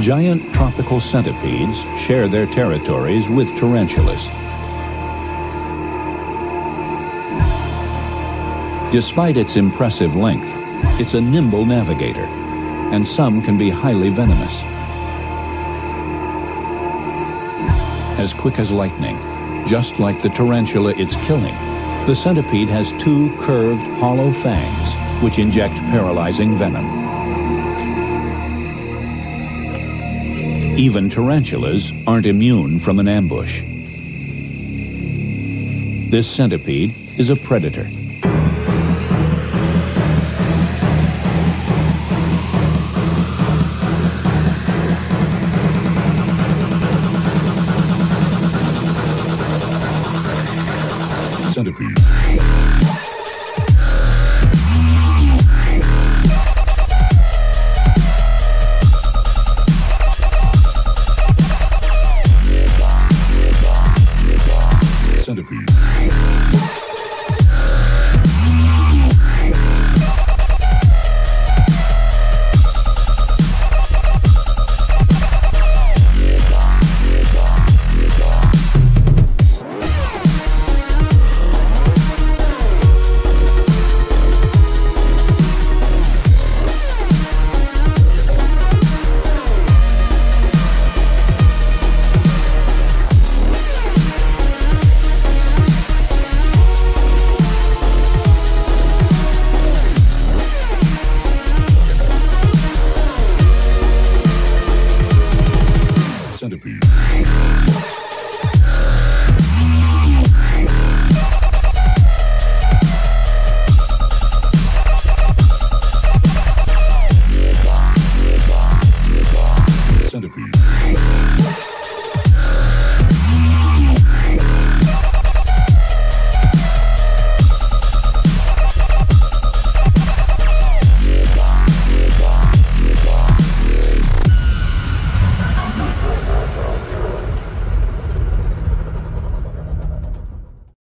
Giant tropical centipedes share their territories with tarantulas. Despite its impressive length, it's a nimble navigator, and some can be highly venomous. As quick as lightning, just like the tarantula it's killing, the centipede has two curved, hollow fangs which inject paralyzing venom. Even tarantulas aren't immune from an ambush. This centipede is a predator. Centipede. Centipede. Centipede.